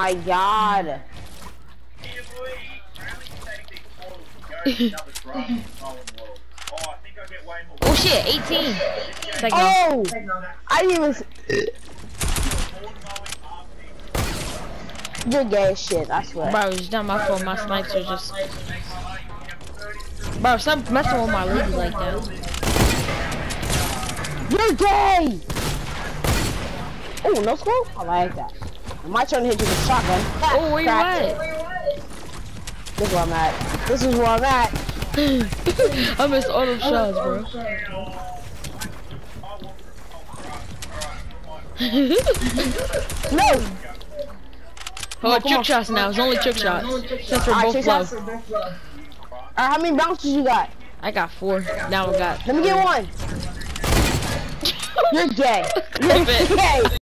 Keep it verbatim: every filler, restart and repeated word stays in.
my god. Oh shit, eighteen. Techno. Oh! I didn't even. You're gay as shit, I swear. Bro, it's not my fault. My snipes are just. Bro, stop messing with my lady like that. You're gay! Oh, no scope? I like that. My turn to hit you with a shotgun. Oh, where you at? This is where I'm at. This is where I'm at. I missed all them shots, bro. No! Oh, trick shots now. It's only trick shots. Since we're both low. Alright, how many bounces you got? I got four. Now I got. Let me get one. You're gay. You're gay.